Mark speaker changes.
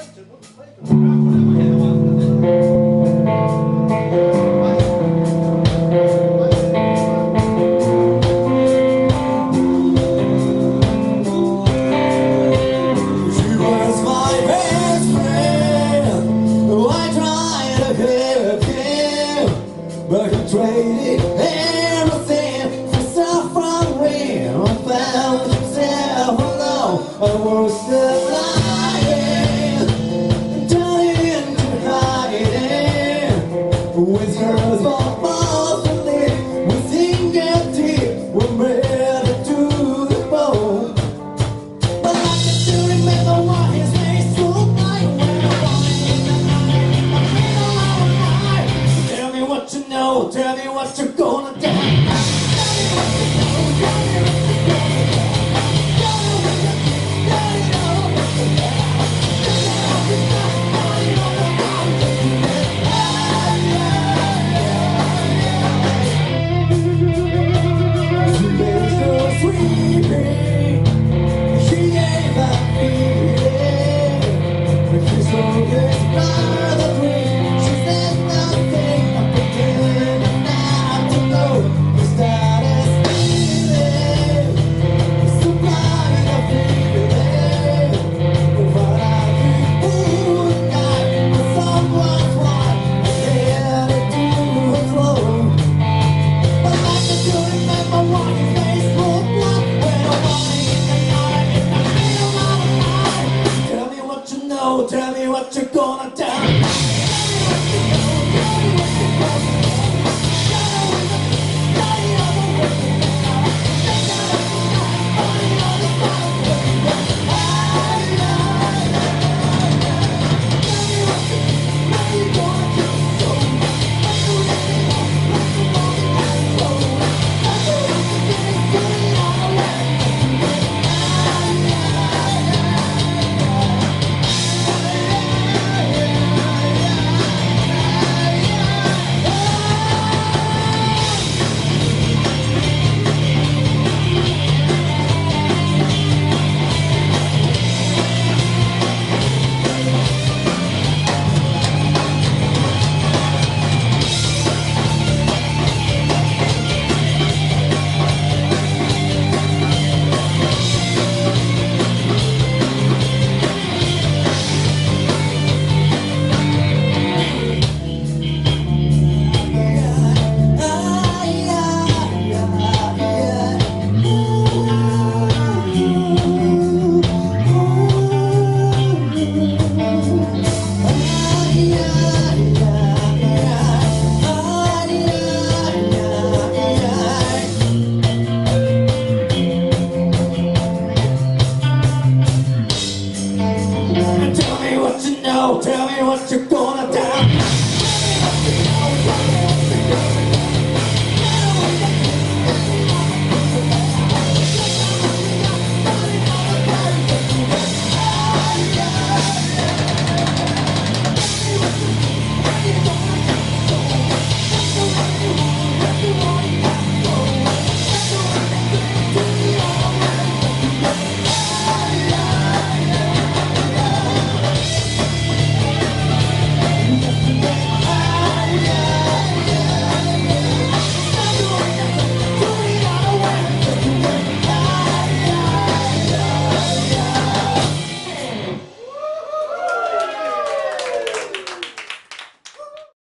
Speaker 1: But he traded everything for suffering. I found himself alone and was still lying, turning into hiding. With girls for mostly, with fingertips were ready to the bone. But I can still remember what his face looked like when I wanted in the night, in the middle of the night. Tell me what you know, tell me what you're gonna do. Tell me what you know, tell me what you're gonna do. Tell me what you know, tell me what you're gonna do. Tell me what you're gonna do. Tell me what you know, tell me what you're gonna